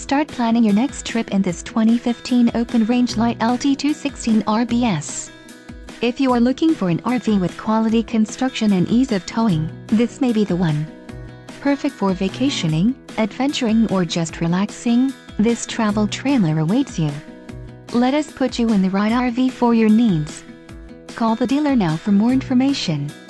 Start planning your next trip in this 2015 open-range light LT216RBS. If you are looking for an RV with quality construction and ease of towing, this may be the one. Perfect for vacationing, adventuring, or just relaxing, this travel trailer awaits you. Let us put you in the right RV for your needs. Call the dealer now for more information.